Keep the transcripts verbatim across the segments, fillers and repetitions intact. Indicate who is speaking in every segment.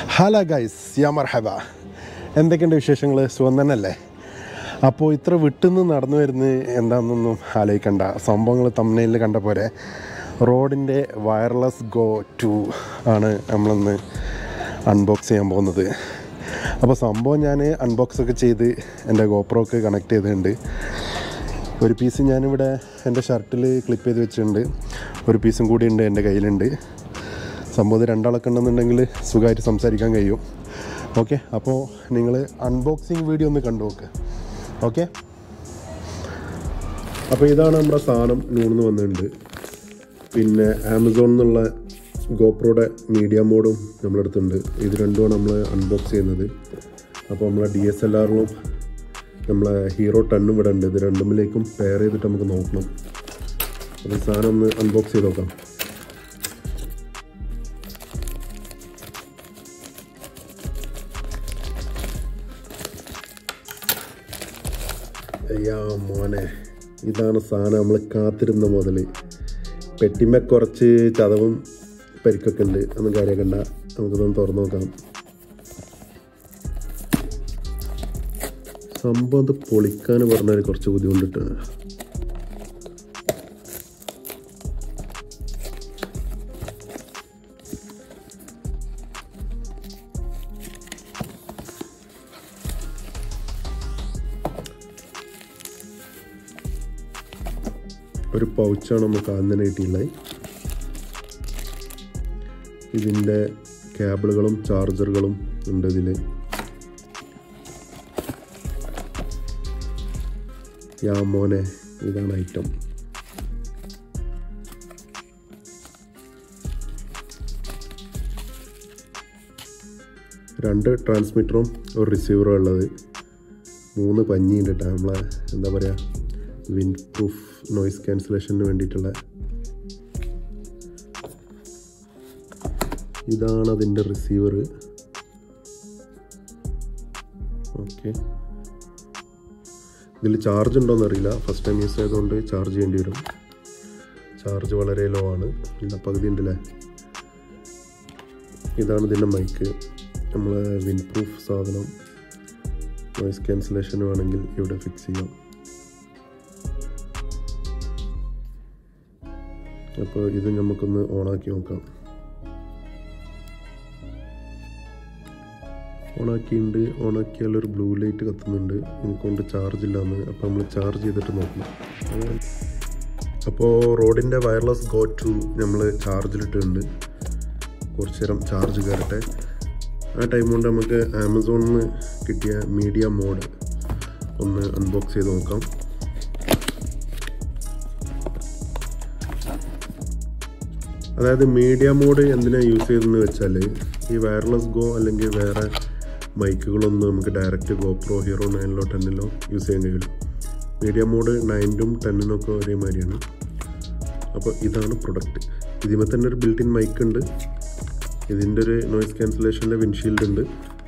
Speaker 1: Hello guys, യാ മർഹബ. എന്തൊക്കെയുണ്ട് വിശേഷങ്ങൾ? സുഖം തന്നെയല്ലേ? അപ്പോൾ ഇത്ര വിട്ടുനിന്ന് നടന്നു വരുന്നത് എന്താണെന്നൊന്നും ആലോചിക്കണ്ട. സംഭവങ്ങൾ തമ്മിൽ കണ്ട പോലെ റോഡിൻ്റെ വയർലെസ് ഗോ ടു ആണ് നമ്മളിന്ന് അൺബോക്സ് ചെയ്യാൻ പോകുന്നത്. അപ്പോൾ സംഭവം ഞാൻ അൺബോക്സ് ഒക്കെ ചെയ്ത് എൻ്റെ ഗോപ്രോക്ക് കണക്ട് ചെയ്തിട്ടുണ്ട്. ഒരു പീസ് ഞാനിവിടെ എൻ്റെ ഷർട്ടിൽ ക്ലിപ്പ് ചെയ്ത് വെച്ചിട്ടുണ്ട്. ഒരു പീസും കൂടി ഉണ്ട് എൻ്റെ കയ്യിലുണ്ട്. സംഭവം രണ്ടാളൊക്കെ ഉണ്ടെന്നുണ്ടെങ്കിൽ സുഖമായിട്ട് സംസാരിക്കാൻ കഴിയും. ഓക്കെ, അപ്പോൾ നിങ്ങൾ അൺബോക്സിങ് വീഡിയോ ഒന്ന് കണ്ടു നോക്ക്. ഓക്കെ, അപ്പോൾ ഇതാണ് നമ്മുടെ സാധനം. നൂന്ന് വന്നിട്ടുണ്ട്. പിന്നെ ആമസോണിൽ നിന്നുള്ള ഗോപ്രോയുടെ മീഡിയ മോഡും നമ്മളെടുത്തുണ്ട്. ഇത് രണ്ടുമാണ് നമ്മൾ അൺബോക്സ് ചെയ്യുന്നത്. അപ്പോൾ നമ്മളെ ഡി എസ് എൽ ആറിലും നമ്മളെ ഹീറോ ടെണ്ണും ഇവിടെ ഉണ്ട്. ഇത് രണ്ടുമിലേക്കും പെയർ ചെയ്തിട്ട് നമുക്ക് നോക്കണം. അപ്പോൾ സാധനം ഒന്ന് അൺബോക്സ് ചെയ്ത് നോക്കാം. അയ്യാ മോനെ, ഇതാണ് സാധനം. നമ്മൾ കാത്തിരുന്ന മുതൽ. പെട്ടിമേ കുറച്ച് ചതവും പരിക്കൊക്കെ ഉണ്ട്. ഒന്നും കാര്യമാക്കണ്ട, നമുക്കിതൊന്ന് തുറന്നു നോക്കാം. സംഭവം അത് പൊളിക്കാൻ പറഞ്ഞാൽ കുറച്ച് ബുദ്ധിമുട്ടിട്ടാണ്. ഒരു പൗച്ചാണ് നമുക്ക് ആദ്യം തന്നെ കിട്ടിയുള്ളത്. ഇതിൻ്റെ കേബിളുകളും ചാർജറുകളും ഉണ്ട് ഇതിൽ. യാ മോനെ, ഇതാണ് ഐറ്റം. രണ്ട് ട്രാൻസ്മിറ്ററും ഒരു റിസീവറും ഉള്ളത്. മൂന്ന് പഞ്ഞിയുണ്ട് കേട്ടോ. നമ്മളെ എന്താ പറയുക, വിൻഡ് പ്രൂഫ് നോയിസ് ക്യാൻസലേഷന് വേണ്ടിയിട്ടുള്ള. ഇതാണ് അതിൻ്റെ റിസീവർ. ഓക്കെ, ഇതിൽ ചാർജ് ഉണ്ടോയെന്ന് അറിയില്ല. ഫസ്റ്റ് ടൈം യൂസ് ചെയ്തുകൊണ്ട് ചാർജ് ചെയ്യേണ്ടി വരും. ചാർജ് വളരെ ലോ ആണ്. ഇല്ല, പകുതി ഉണ്ടല്ലേ. ഇതാണ് ഇതിൻ്റെ മൈക്ക്. നമ്മൾ വിൻഡ് പ്രൂഫ് സാധനം നോയിസ് ക്യാൻസലേഷൻ വേണമെങ്കിൽ ഇവിടെ ഫിക്സ് ചെയ്യാം. അപ്പോൾ ഇത് നമുക്കൊന്ന് ഓണാക്കി നോക്കാം. ഓണാക്കിയിട്ടുണ്ട്. ഓണാക്കിയാലൊരു ബ്ലൂ ലൈറ്റ് കത്തുന്നുണ്ട്. എനിക്കൊണ്ട് ചാർജ് ഇല്ലാന്ന്. അപ്പോൾ നമ്മൾ ചാർജ് ചെയ്തിട്ട് നോക്കണം. അപ്പോൾ റോഡിൻ്റെ വയർലെസ് ഗോ ടു നമ്മൾ ചാർജിലിട്ടുണ്ട്. കുറച്ച് നേരം ചാർജ് കയറട്ടെ. ആ ടൈം കൊണ്ട് നമുക്ക് ആമസോണിൽ നിന്ന് കിട്ടിയ മീഡിയ മോഡ് ഒന്ന് അൺബോക്സ് ചെയ്ത് നോക്കാം. അതായത് മീഡിയ മോഡ് എന്തിനാണ് യൂസ് ചെയ്തതെന്ന് വെച്ചാൽ, ഈ വയർലെസ് ഗോ അല്ലെങ്കിൽ വേറെ മൈക്കുകളൊന്നും നമുക്ക് ഡയറക്റ്റ് ഗോപ്രോ ഹീറോ നയനിലോ ടെന്നിലോ യൂസ് ചെയ്യാൻ കഴിയില്ല. മീഡിയ മോഡ് നയനും ടെന്നിനൊക്കെ ഒരേമാതിരിയാണ്. അപ്പോൾ ഇതാണ് പ്രൊഡക്റ്റ്. ഇതിന്മേ തന്നെ ഒരു ബിൽറ്റ് ഇൻ മൈക്ക് ഉണ്ട്. ഇതിൻ്റെ ഒരു നോയിസ് ക്യാൻസലേഷൻ്റെ വിൻഷീൽഡ് ഉണ്ട്.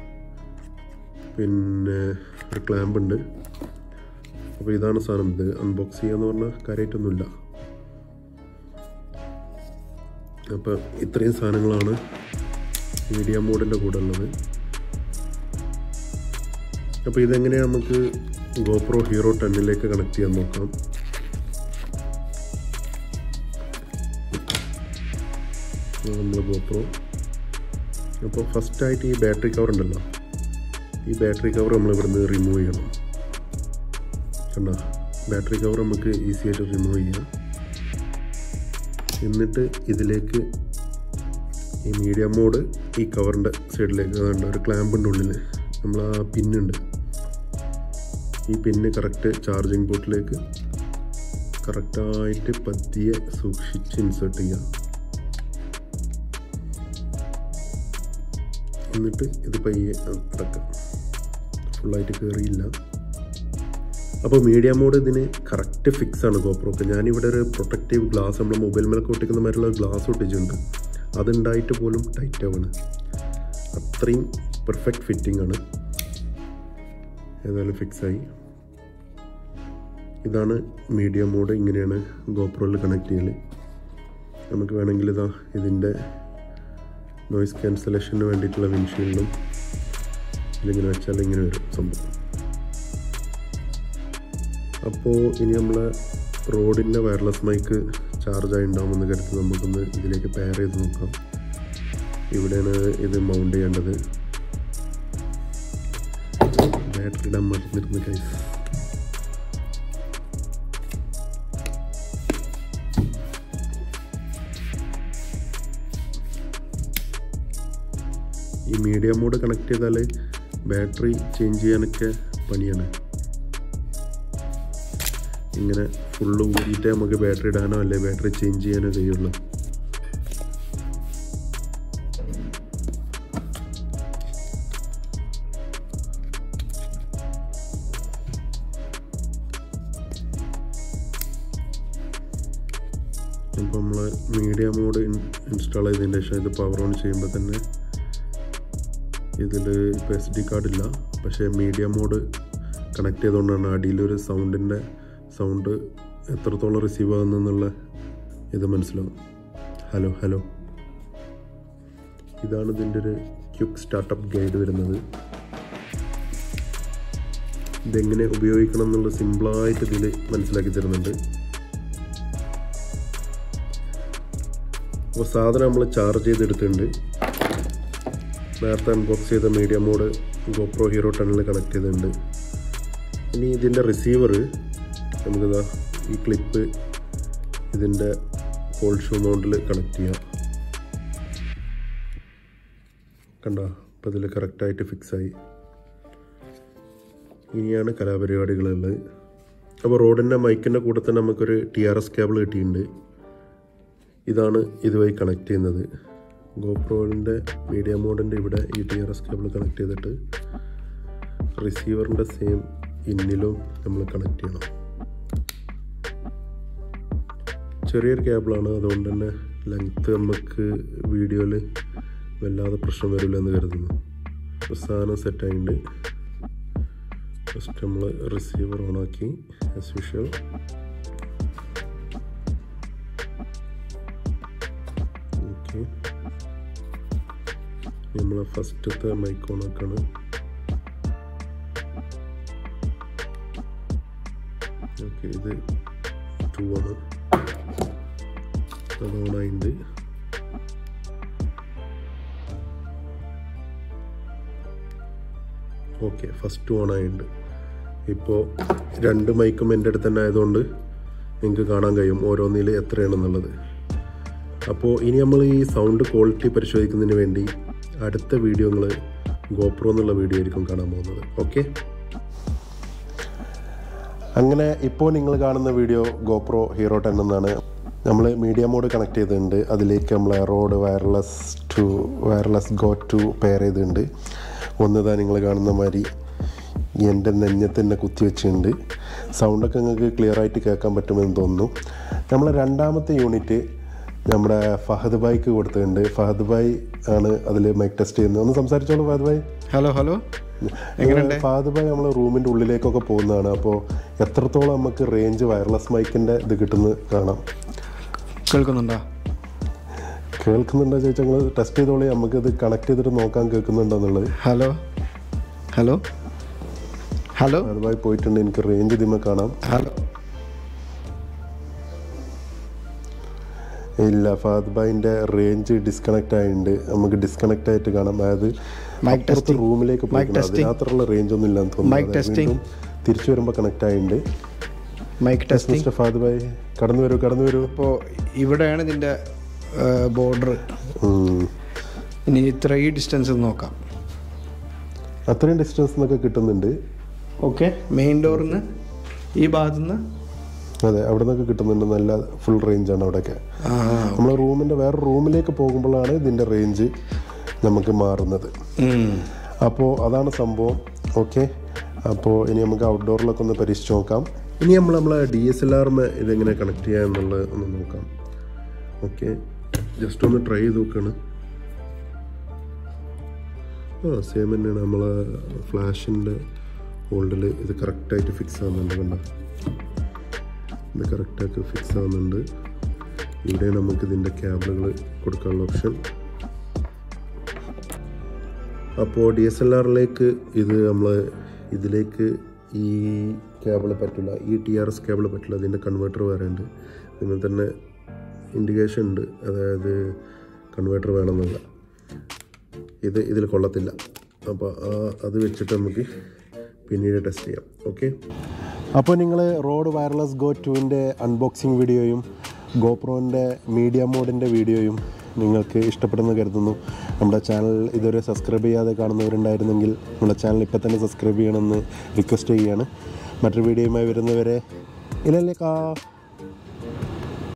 Speaker 1: പിന്നെ ഒരു ക്ലാമ്പ് ഉണ്ട്. അപ്പോൾ ഇതാണ് സാധനം. ഇത് അൺബോക്സ് ചെയ്യാന്ന് പറഞ്ഞാൽ കാര്യമായിട്ടൊന്നുമില്ല. അപ്പോൾ ഇത്രയും സാധനങ്ങളാണ് മീഡിയ മോഡിൻ്റെ കൂടെ ഉള്ളത്. അപ്പോൾ ഇതെങ്ങനെയാണ് നമുക്ക് ഗോപ്രോ ഹീറോ ടെന്നിലേക്ക് കണക്ട് ചെയ്യാൻ നോക്കാം. നമ്മൾ ഗോപ്രോ അപ്പോൾ ഫസ്റ്റായിട്ട് ഈ ബാറ്ററി കവർ ഉണ്ടല്ലോ, ഈ ബാറ്ററി കവർ നമ്മൾ ഇവിടുന്ന് റിമൂവ് ചെയ്യണം. കണ്ടോ, ബാറ്ററി കവർ നമുക്ക് ഈസി ആയിട്ട് റിമൂവ് ചെയ്യാം. എന്നിട്ട് ഇതിലേക്ക് ഈ മീഡിയ മോഡ് ഈ കവറിൻ്റെ സൈഡിലേക്ക് കണ്ട ഒരു ക്ലാമ്പിൻ്റെ ഉള്ളിൽ നമ്മൾ ആ പിന്നുണ്ട്. ഈ പിന്ന് കറക്റ്റ് ചാർജിങ് പോർട്ടിലേക്ക് കറക്റ്റായിട്ട് പതിയെ സൂക്ഷിച്ച് ഇൻസേർട്ട് ചെയ്യാം. എന്നിട്ട് ഇത് പയ്യെ അടക്കാം. ഫുള്ളായിട്ട് കയറിയില്ല. അപ്പോൾ മീഡിയ മോഡ് ഇതിന് കറക്റ്റ് ഫിക്സ് ആണ് ഗോപ്രോക്ക്. ഞാനിവിടെ ഒരു പ്രൊട്ടക്റ്റീവ് ഗ്ലാസ്, നമ്മൾ മൊബൈൽ മേലൊക്കെ ഒട്ടിക്കുന്ന മാതിരിയുള്ള ഗ്ലാസ് ഒട്ടിച്ചിട്ടുണ്ട്. അതുണ്ടായിട്ട് പോലും ടൈറ്റ് ആവാണ്. അത്രയും പെർഫെക്റ്റ് ഫിറ്റിംഗ് ആണ്. ഏതായാലും ഫിക്സായി. ഇതാണ് മീഡിയ മോഡ്. ഇങ്ങനെയാണ് ഗോപ്രോയിൽ കണക്ട് ചെയ്യൽ. നമുക്ക് വേണമെങ്കിൽ ഇതാ ഇതിൻ്റെ നോയ്സ് ക്യാൻസലേഷന് വേണ്ടിയിട്ടുള്ള വിൻഷീൽഡും ഇതിലിങ്ങനെ വെച്ചാൽ ഇങ്ങനെ വരും സംഭവം. അപ്പോൾ ഇനി നമ്മൾ റോഡിൻ്റെ വയർലെസ് മൈക്ക് ചാർജായി ഉണ്ടാകുമെന്ന് കരുതി നമുക്കൊന്ന് ഇതിലേക്ക് പെയർ ചെയ്ത് നോക്കാം. ഇവിടെയാണ് ഇത് മൗണ്ട് ചെയ്യേണ്ടത്. ബാറ്ററി ഇടാൻ മറന്നിരുന്നു ഗൈസ്. ഈ മീഡിയ മോഡ് കണക്ട് ചെയ്താൽ ബാറ്ററി ചേഞ്ച് ചെയ്യാനൊക്കെ പണിയാണ്. ഇങ്ങനെ ഫുള്ള് ഊരിയിട്ടേ നമുക്ക് ബാറ്ററി ഇടാനോ അല്ലെ ബാറ്ററി ചേഞ്ച് ചെയ്യാനോ കഴിയുള്ളൂ. അപ്പോൾ നമ്മൾ മീഡിയ മോഡ് ഇൻസ്റ്റാൾ ചെയ്തതിന് ശേഷം ഇത് പവർ ഓൺ ചെയ്യുമ്പോൾ തന്നെ ഇതിൽ ഇപ്പോൾ എസ് ഡി കാർഡില്ല, പക്ഷേ മീഡിയ മോഡ് കണക്ട് ചെയ്തുകൊണ്ടാണ് അടിയിലൊരു സൗണ്ടിൻ്റെ സൗണ്ട് എത്രത്തോളം റിസീവ് ആകുന്നെന്നുള്ള ഇത് മനസ്സിലാവും. ഹലോ ഹലോ ഇതാണ് ഇതിൻ്റെ ഒരു ക്വിക്ക് സ്റ്റാർട്ടപ്പ് ഗൈഡ് വരുന്നത്. ഇതെങ്ങനെ ഉപയോഗിക്കണം എന്നുള്ള സിമ്പിളായിട്ട് ഇതിൽ മനസ്സിലാക്കി തരുന്നുണ്ട്. അപ്പോൾ സാധനം നമ്മൾ ചാർജ് ചെയ്തെടുത്തിട്ടുണ്ട്. നേരത്തെ അൺബോക്സ് ചെയ്ത മീഡിയ മോഡ് ഗോപ്രോ ഹീറോ ടെന്നിൽ കണക്ട് ചെയ്തിട്ടുണ്ട്. ഇനി ഇതിൻ്റെ റിസീവർ നമുക്കിതാ ഈ ക്ലിപ്പ് ഇതിൻ്റെ കോൾഡ് ഷൂ മൗണ്ടിൽ കണക്ട് ചെയ്യാം. കണ്ടോ, അപ്പോൾ ഇതിൽ കറക്റ്റായിട്ട് ഫിക്സായി. ഇനിയാണ് കലാപരിപാടികളുള്ളത്. അപ്പോൾ റോഡിൻ്റെ മൈക്കിൻ്റെ കൂടെ തന്നെ നമുക്കൊരു ടി ആർ എസ് കേബിൾ കിട്ടിയിട്ടുണ്ട്. ഇതാണ് ഇതുവഴി കണക്ട് ചെയ്യുന്നത്. ഗോപ്രോവിൻ്റെ മീഡിയ മോഡിൻ്റെ ഇവിടെ ഈ T R S cable connect ചെയ്തിട്ട് റിസീവറിൻ്റെ സെയിം ഇന്നിലും നമ്മൾ കണക്ട് ചെയ്യണം. ചെറിയൊരു കേബിളാണ്, അതുകൊണ്ട് തന്നെ ലെങ്ത്ത് നമുക്ക് വീഡിയോയിൽ വല്ലാതെ പ്രശ്നം വരില്ല എന്ന് കരുതുന്നു. സാധനം സെറ്റായിട്ടുണ്ട്. ഫസ്റ്റ് നമ്മൾ റിസീവർ ഓണാക്കി ആസ് യൂഷ്വൽ. ഓക്കെ, നമ്മൾ ഫസ്റ്റത്തെ മൈക്ക് ഓണാക്കാണ്. ഓക്കെ, ഇത് ടു ആണ്, അത് ഓണായിട്ടുണ്ട്. Okay, first ഓണായിട്ടുണ്ട്. ഇപ്പോൾ രണ്ട് മൈക്കും എൻ്റെ അടുത്ത് തന്നെ ആയതുകൊണ്ട് നിങ്ങൾക്ക് കാണാൻ കഴിയും ഓരോന്നിൽ എത്രയാണെന്നുള്ളത്. അപ്പോൾ ഇനി നമ്മൾ ഈ സൗണ്ട് ക്വാളിറ്റി പരിശോധിക്കുന്നതിന് വേണ്ടി അടുത്ത വീഡിയോ നിങ്ങൾ ഗോപ്രോ എന്നുള്ള വീഡിയോ ആയിരിക്കും കാണാൻ പോകുന്നത്. ഓക്കെ, അങ്ങനെ ഇപ്പോൾ നിങ്ങൾ കാണുന്ന വീഡിയോ ഗോപ്രോ ഹീറോ ടെൻ എന്നാണ്. നമ്മൾ മീഡിയ മോഡ് കണക്ട് ചെയ്തിട്ടുണ്ട്. അതിലേക്ക് നമ്മൾ Rode wireless two wireless go two pair ചെയ്തിട്ടുണ്ട്. ഒന്നതാ നിങ്ങൾ കാണുന്ന മാതിരി എൻ്റെ നെഞ്ഞത്ത് തന്നെ കുത്തി വെച്ചിട്ടുണ്ട്. സൗണ്ടൊക്കെ നിങ്ങൾക്ക് ക്ലിയർ ആയിട്ട് കേൾക്കാൻ പറ്റുമെന്ന് തോന്നുന്നു. നമ്മൾ രണ്ടാമത്തെ യൂണിറ്റ് നമ്മുടെ ഫഹദ് ബായിക്ക് കൊടുത്തിട്ടുണ്ട്. ഫഹദ് ബായി ആണ് അതിൽ മൈക്ക് ടെസ്റ്റ് ചെയ്യുന്നത്. ഒന്ന് സംസാരിച്ചോളൂ ഫഹദ് ബായി.
Speaker 2: ഹലോ ഹലോ
Speaker 1: ഫഹദ് ബായി നമ്മൾ റൂമിൻ്റെ ഉള്ളിലേക്കൊക്കെ പോകുന്നതാണ്. അപ്പോൾ എത്രത്തോളം നമുക്ക് റേഞ്ച് വയർലെസ് മൈക്കിൻ്റെ ഇത് കിട്ടുന്നത് കാണാം.
Speaker 2: കേൾക്കുന്നുണ്ടോ
Speaker 1: കേൾക്കുന്നുണ്ടോ ചോദിച്ചാൽ ഞങ്ങൾ ടെസ്റ്റ് ചെയ്തോളി. നമുക്കിത് കണക്ട് ചെയ്തിട്ട് നോക്കാൻ കേൾക്കുന്നുണ്ടോ എന്നുള്ളത്.
Speaker 2: Hello hello hello
Speaker 1: Fahad bhai പോയിട്ടുണ്ട്. എനിക്ക് റേഞ്ച് ഇതിമ കാണാം.
Speaker 2: ഹലോ
Speaker 1: ഇല്ല, ഫഹദ് ബായിൻ്റെ റേഞ്ച് ഡിസ്കണക്റ്റ് ആയിട്ടുണ്ട്. നമുക്ക് ഡിസ്കണക്റ്റ് ആയിട്ട് കാണാം. അതായത് അപ്പുറത്ത് റൂമിലേക്ക് പോയിട്ടുണ്ട്. അതിനകത്തുള്ള റേഞ്ച് ഒന്നും ഇല്ലാന്ന് തോന്നുന്നു. തിരിച്ചു വരുമ്പോൾ കണക്റ്റ് ആയിട്ടുണ്ട്.
Speaker 2: Mic testing.
Speaker 1: ഫഹദ് ബായി കടന്നു വരൂ കടന്നു വരൂ
Speaker 2: അപ്പോൾ ഇവിടെയാണ് ഇതിൻ്റെ ബോർഡർ. ഇനി ഇത്ര ഈ ഡിസ്റ്റൻസ് നോക്കാം.
Speaker 1: അത്രയും ഡിസ്റ്റൻസ് എന്നൊക്കെ കിട്ടുന്നുണ്ട്.
Speaker 2: ഓക്കെ, മെയിൻ ഡോറിന്ന് ഈ ഭാഗത്തുനിന്ന്
Speaker 1: അതെ അവിടെ നിന്നൊക്കെ കിട്ടുന്നുണ്ട്. നല്ല ഫുൾ റേഞ്ചാണ് അവിടെയൊക്കെ. നമ്മൾ റൂമിൻ്റെ വേറെ റൂമിലേക്ക് പോകുമ്പോഴാണ് ഇതിൻ്റെ റേഞ്ച് നമുക്ക് മാറുന്നത്. അപ്പോൾ അതാണ് സംഭവം. ഓക്കെ, അപ്പോൾ ഇനി നമുക്ക് ഔട്ട്ഡോറിലൊക്കെ ഒന്ന് പരീക്ഷിച്ച് നോക്കാം. ഇനി നമ്മൾ നമ്മളെ ഡി എസ് എൽ ആറിന് ഇതെങ്ങനെ കണക്ട് ചെയ്യുക എന്നുള്ളത് ഒന്ന് നോക്കാം. ഓക്കെ, ജസ്റ്റ് ഒന്ന് ട്രൈ ചെയ്ത് നോക്കുകയാണ്. ആ സെയിം തന്നെയാണ്. നമ്മൾ ഫ്ലാഷിൻ്റെ ഹോൾഡിൽ ഇത് കറക്റ്റായിട്ട് ഫിക്സ് ആവുന്നുണ്ട്. കണ്ടോ, ഇത് കറക്റ്റായിട്ട് ഫിക്സ് ആവുന്നുണ്ട്. ഇവിടെ നമുക്ക് ഇതിൻ്റെ കേബിളുകൾ കൊടുക്കാനുള്ള ഓപ്ഷൻ. അപ്പോൾ ഡി എസ് എൽ ആറിലേക്ക് ഇത് നമ്മൾ ഇതിലേക്ക് ഈ കേബിൾ പറ്റില്ല, ഈ ടി ആർ എസ് കേബിൾ പറ്റില്ല. ഇതിൻ്റെ കൺവേർട്ടർ വേറെ ഉണ്ട്. ഇതിന് തന്നെ ഇൻഡിക്കേഷൻ ഉണ്ട്, അതായത് കൺവേർട്ടർ വേണമെന്നുള്ള. ഇത് ഇതിൽ കൊള്ളത്തില്ല. അപ്പോൾ അത് വെച്ചിട്ട് നമുക്ക് പിന്നീട് ടെസ്റ്റ് ചെയ്യാം. ഓക്കെ, അപ്പോൾ നിങ്ങൾ റോഡ് വയർലെസ് ഗോ ടുവിൻ്റെ അൺബോക്സിങ് വീഡിയോയും ഗോപ്രോൻ്റെ മീഡിയ മോഡിൻ്റെ വീഡിയോയും നിങ്ങൾക്ക് ഇഷ്ടപ്പെടുന്നു കരുതുന്നു. നമ്മുടെ ചാനൽ ഇതുവരെ സബ്സ്ക്രൈബ് ചെയ്യാതെ കാണുന്നവരുണ്ടായിരുന്നെങ്കിൽ നമ്മുടെ ചാനൽ ഇപ്പോൾ തന്നെ സബ്സ്ക്രൈബ് ചെയ്യണമെന്ന് റിക്വസ്റ്റ് ചെയ്യുകയാണ്. മറ്റൊരു വീഡിയോയുമായി വരുന്നവരെ ഇല്ലല്ലേ കാ